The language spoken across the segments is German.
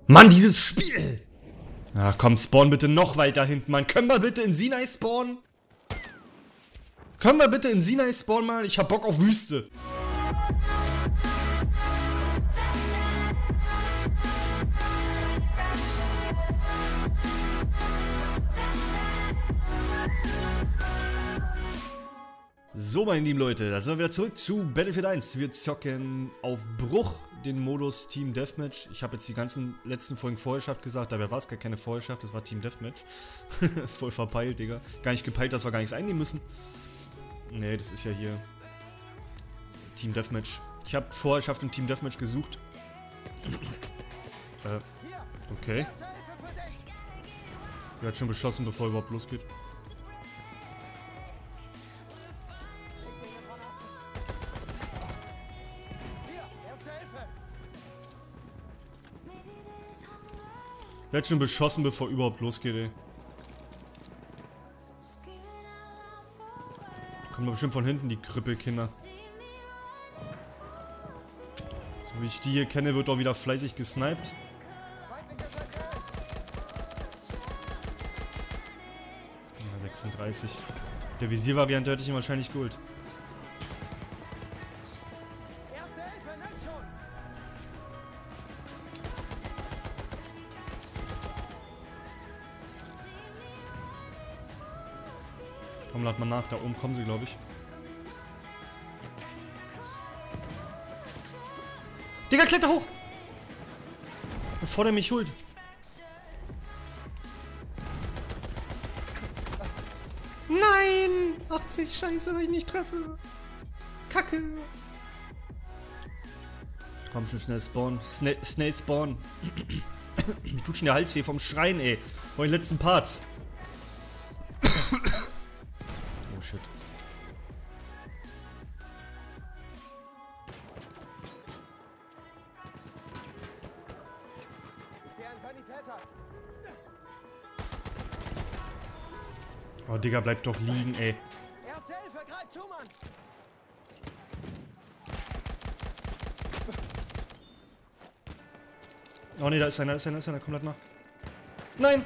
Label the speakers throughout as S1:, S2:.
S1: Mann, dieses Spiel! Ach komm, spawn bitte noch weiter hinten, Mann. Können wir bitte in Sinai spawnen? Können wir bitte in Sinai spawnen, Mann? Ich hab Bock auf Wüste. So, meine lieben Leute, da sind wir wieder zurück zu Battlefield 1. Wir zocken auf Bruch den Modus Team Deathmatch. Ich habe jetzt die ganzen letzten Folgen Vorherrschaft gesagt, dabei war es gar keine Vorherrschaft, das war Team Deathmatch. Voll verpeilt, Digga. Gar nicht gepeilt, dass wir gar nichts einnehmen müssen. Nee, das ist ja hier Team Deathmatch. Ich habe Vorherrschaft und Team Deathmatch gesucht. Okay. Er hat schon beschossen, bevor er überhaupt losgeht. Er hat schon beschossen, bevor überhaupt losgeht, ey. Kommen doch bestimmt von hinten, die Krüppelkinder. So wie ich die hier kenne, wird auch wieder fleißig gesniped. Ja, 36. Der Visiervariante hätte ich ihn wahrscheinlich geholt. Komm, lad mal nach, da oben kommen sie, glaube ich. Digga, kletter hoch! Bevor der mich holt. Nein! 80, scheiße, weil ich nicht treffe. Kacke. Komm schon, schnell spawnen. Schnell spawnen. Mir tut schon der Hals weh vom Schreien, ey. Von den letzten Parts. Oh shit.
S2: Ich sehe einen Sanitäter.
S1: Oh, Digga, bleib doch liegen, ey.
S2: Erste Hilfe, greif zu, Mann!
S1: Oh ne, da ist einer, komm, lad mal. Nein!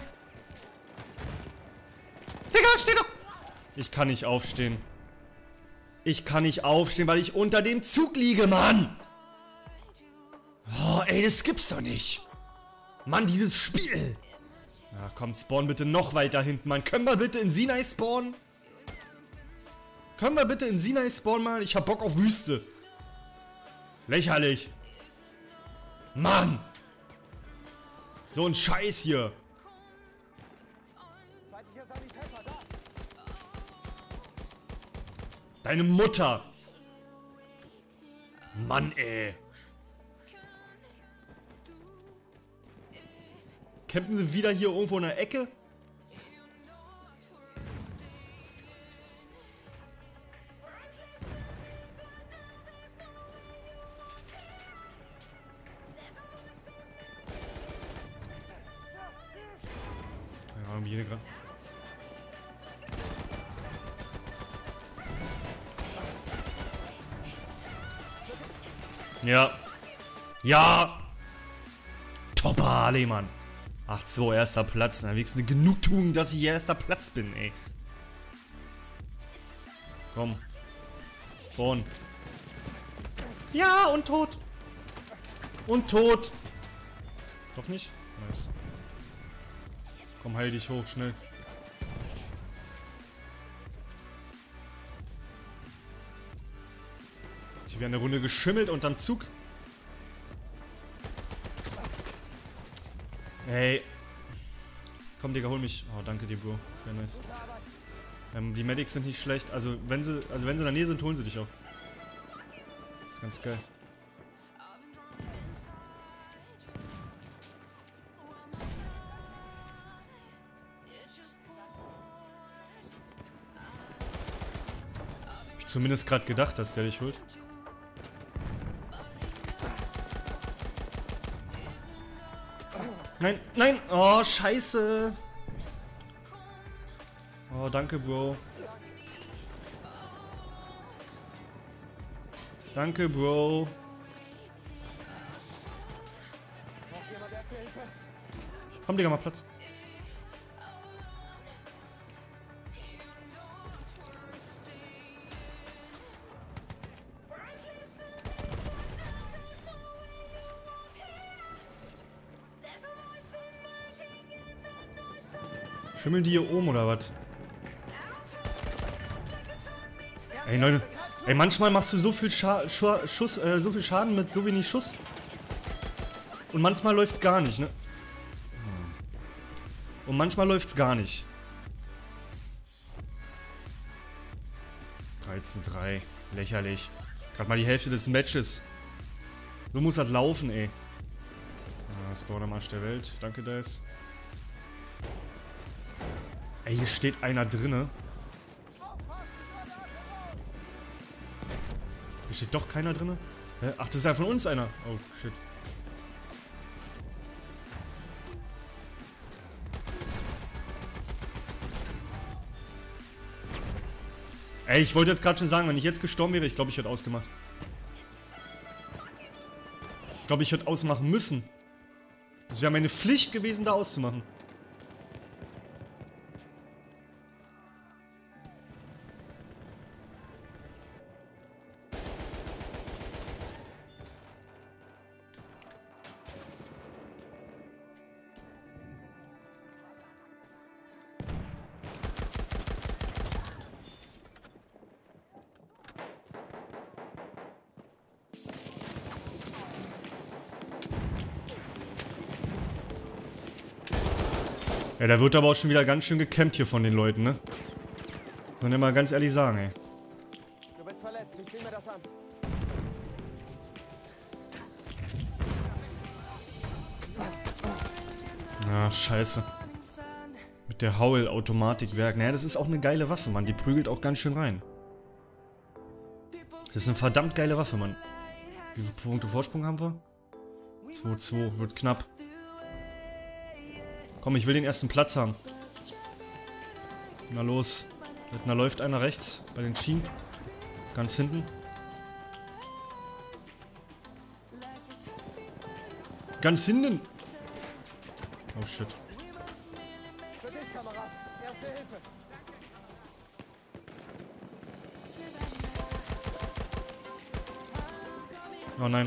S1: Digga, steh doch! Ich kann nicht aufstehen. Ich kann nicht aufstehen, weil ich unter dem Zug liege, Mann! Oh, ey, das gibt's doch nicht. Mann, dieses Spiel! Ja, komm, spawn bitte noch weiter hinten, Mann. Können wir bitte in Sinai spawnen? Können wir bitte in Sinai spawnen, Mann? Ich hab Bock auf Wüste. Lächerlich. Mann! So ein Scheiß hier.
S2: Feindlicher Sanitäter, da!
S1: Deine Mutter. Mann, ey. Campen sie wieder hier irgendwo in der Ecke? Keine Ahnung, wie hier gerade. Ja. Ja. Topper, alle, Mann. 8-2, erster Platz. Na, wenigstens eine Genugtuung, dass ich hier erster Platz bin, ey. Komm. Spawn. Ja, und tot. Und tot. Doch nicht? Nice. Komm, heil dich hoch, schnell. Hier wäre eine Runde geschimmelt und dann Zug. Hey. Komm, Digga, hol mich. Oh, danke dir, Bro. Sehr nice. Die Medics sind nicht schlecht. Also wenn sie in der Nähe sind, holen sie dich auch. Das ist ganz geil. Hab ich zumindest gerade gedacht, dass der dich holt. Nein, nein! Oh, scheiße! Oh, danke, Bro. Danke, Bro.
S2: Noch jemand Erste Hilfe.
S1: Komm, Digga, mal Platz. Schimmeln die hier oben oder was? Ey, Leute. Ey, manchmal machst du so viel so viel Schaden mit so wenig Schuss. Und manchmal läuft gar nicht, ne? Und manchmal läuft's gar nicht. 13-3. Lächerlich. Gerade mal die Hälfte des Matches. So muss das laufen, ey. Ah, Spawner am Arsch der Welt. Danke, Dice. Ey, hier steht einer drinne. Hier steht doch keiner drinne. Hä? Ach, das ist ja von uns einer. Oh, shit. Ey, ich wollte jetzt gerade schon sagen, wenn ich jetzt gestorben wäre, ich glaube, ich hätte ausgemacht. Ich glaube, ich hätte ausmachen müssen. Das wäre meine Pflicht gewesen, da auszumachen. Ja, da wird aber auch schon wieder ganz schön gecampt hier von den Leuten, ne? Muss man ja mal ganz ehrlich sagen, ey.
S2: Du bist verletzt, ich sehe mir das an.
S1: Ah, scheiße. Mit der Howl-Automatikwerk. Naja, das ist auch eine geile Waffe, Mann. Die prügelt auch ganz schön rein. Das ist eine verdammt geile Waffe, Mann. Wie viele Punkte Vorsprung haben wir? 2-2. Wird knapp. Komm, ich will den ersten Platz haben. Na los. Da läuft einer rechts bei den Schienen. Ganz hinten. Ganz hinten. Oh shit.
S2: Für dich, Kamerad. Erste Hilfe.
S1: Oh nein.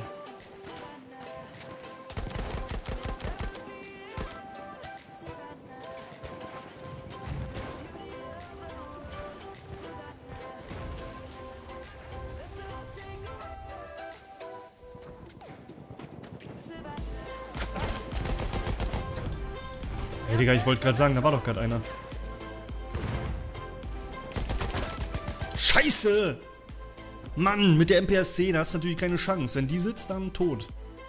S1: Hey Digga, ich wollte gerade sagen, da war doch gerade einer. Scheiße! Mann, mit der MPS-10 hast du natürlich keine Chance. Wenn die sitzt, dann tot.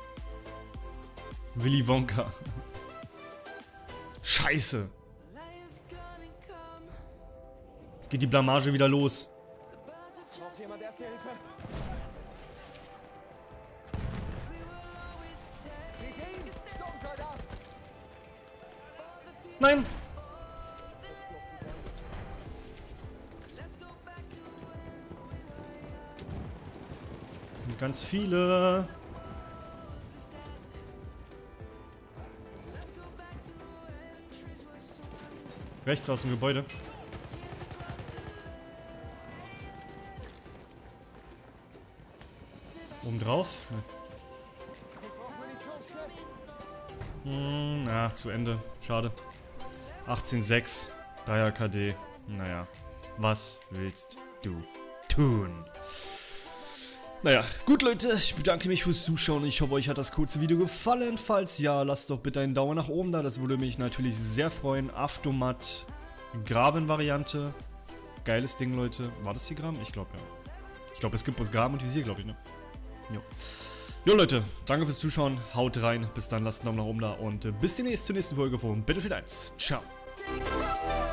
S1: Willy Wonka. Scheiße. Jetzt geht die Blamage wieder los.
S2: Braucht jemand Erste Hilfe? Sieh ihn! Sturmsoldat!
S1: Nein! Und ganz viele. Rechts aus dem Gebäude. Oben drauf? Ne.
S2: Ich brauche Munition, schnell!
S1: Ach, zu Ende. Schade. 18,6. 3er KD. Naja. Was willst du tun? Naja, gut Leute, ich bedanke mich fürs Zuschauen. Ich hoffe, euch hat das kurze Video gefallen. Falls ja, lasst doch bitte einen Daumen nach oben da. Das würde mich natürlich sehr freuen. Aftomat Graben-Variante. Geiles Ding, Leute. War das hier Graben? Ich glaube, ja. Ich glaube, es gibt bloß Graben und Visier, glaube ich, ne? Jo. Jo Leute, danke fürs Zuschauen. Haut rein. Bis dann, lasst einen Daumen nach oben da. Und bis demnächst zur nächsten Folge von Battlefield 1. Ciao.